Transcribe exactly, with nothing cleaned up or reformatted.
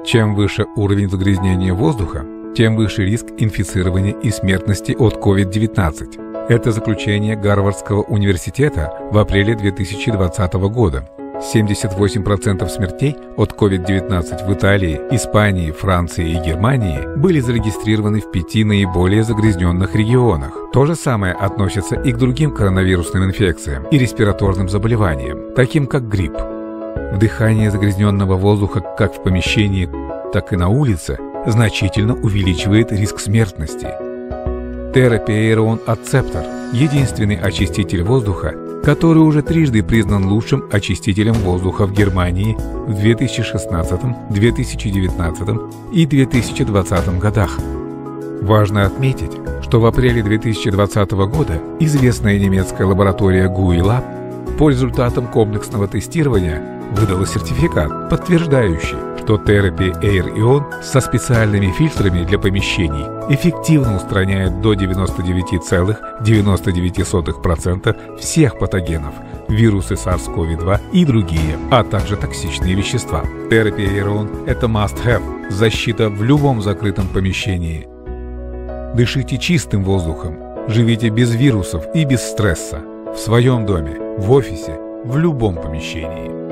Чем выше уровень загрязнения воздуха, тем выше риск инфицирования и смертности от ковид девятнадцать. Это заключение Гарвардского университета в апреле две тысячи двадцатого года. семьдесят восемь процентов смертей от ковид девятнадцать в Италии, Испании, Франции и Германии были зарегистрированы в пяти наиболее загрязненных регионах. То же самое относится и к другим коронавирусным инфекциям и респираторным заболеваниям, таким как грипп. Вдыхание загрязненного воздуха как в помещении, так и на улице значительно увеличивает риск смертности. Therapy Aeron Acceptor – единственный очиститель воздуха, который уже трижды признан лучшим очистителем воздуха в Германии в две тысячи шестнадцатом, две тысячи девятнадцатом и две тысячи двадцатом годах. Важно отметить, что в апреле две тысячи двадцатого года известная немецкая лаборатория гуи лаб по результатам комплексного тестирования выдала сертификат, подтверждающий, что Therapy Aeron со специальными фильтрами для помещений эффективно устраняет до девяноста девяти целых девяноста девяти сотых процента всех патогенов, вирусы SARS ков два и другие, а также токсичные вещества. Therapy Aeron – это must-have, защита в любом закрытом помещении. Дышите чистым воздухом, живите без вирусов и без стресса, в своем доме, в офисе, в любом помещении.